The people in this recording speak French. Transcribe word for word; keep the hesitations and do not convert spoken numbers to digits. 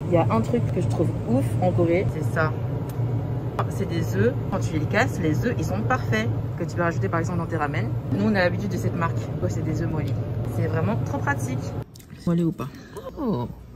Il y a un truc que je trouve ouf en Corée, c'est ça. C'est des œufs, quand tu les casses, les œufs ils sont parfaits. Que tu peux rajouter par exemple dans tes ramen. Nous on a l'habitude de cette marque, c'est des œufs moelleux. C'est vraiment trop pratique. Moelleux ou pas? Oh.